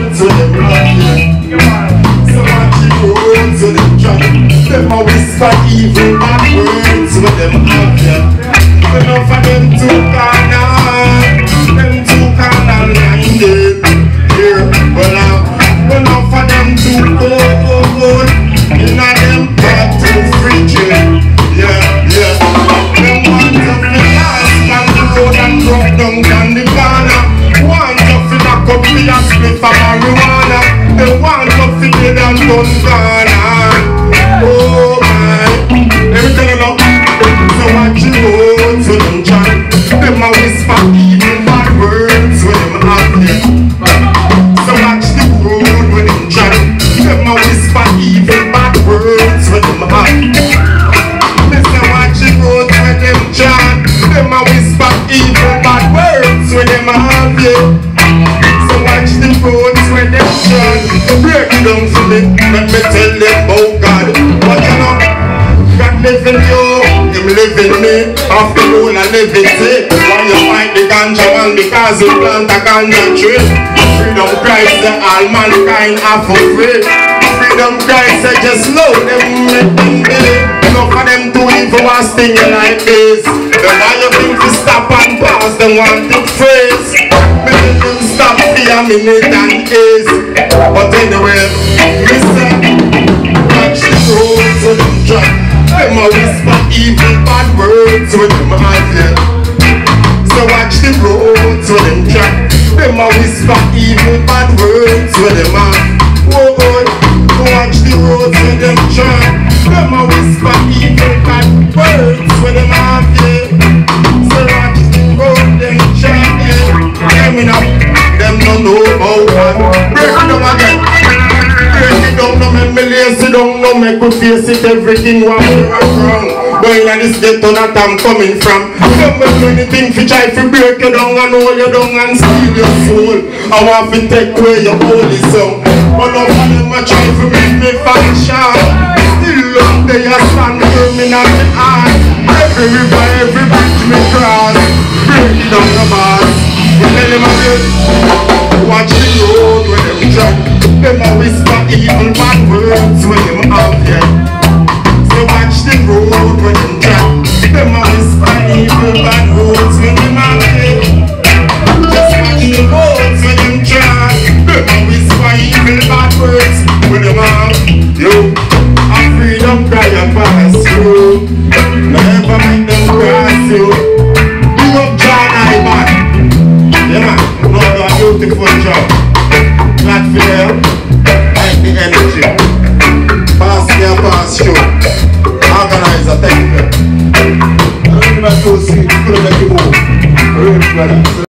roads with them rough. So watch the roads with them drunk. Them a whisper evil bad words with them have ya. Enough of them too carnal minded. Yeah, well enough of them too good. Inna them part too frigid. Yeah. Them want to feel lost on the road and broke down on the corner. Want to feel a cup of a spliff of marijuana. They want to feel dead and done gone. Oh my, let me tell you now. So watch the roads with them chant. Them a whisper evil bad words when them have them. So watch the road with them chant. Them a whisper evil bad words when them have. Mister watch the road with them chant. Them a whisper evil bad words when them have you. So watch the roads with them chant. Break it down for me. Let me tell them about God. What you know? God live in you, Him live in me. After all I live in it. Why you fight the ganja man? Because you plant a ganja tree. Freedom Christ the all mankind are for free. Freedom Christ say just love them, make them believe. Enough of them too evil was stinging like this. Then why you think to stop and pass them want to phrase? Make them stop for a minute and ease. But anyway, listen. Watch the roads with them drop. Them a whisper evil bad words with them have ya. So watch the roads with them drop. Them a whisper evil bad words with them have. Oh boy, watch the roads with them drop. Them a whisper evil bad words with them have ya. So watch the road them drop ya. Them in up, them don't know about one. Break it down again. Break it down, no make me lazy down, no make me face it, everything was wrong. Going on this ghetto that I'm coming from. Don't make anything to try to break you down and hold you down and steal your soul. I want to take away your holy song. But none of them a try to make me function. Still up there you stand firm in the heart. Every river, every bridge me cross. Break it down the bars. You tell them again. Watch the road when them drop. Them a whisper evil bad words when them out here. So watch the road when them drop. Them a whisper evil bad words when them out here. Just watch the roads when them drop. Them a whisper evil bad words when them out. Yo, a freedom cry and pass through. Never make them cross you. Big up John Ivan. Yeah man, no a beautiful job. Glad for them. Like the energy. Pass me a pass show. Organizer, thank you. I don't even know see you couldn't make you move. Real brother.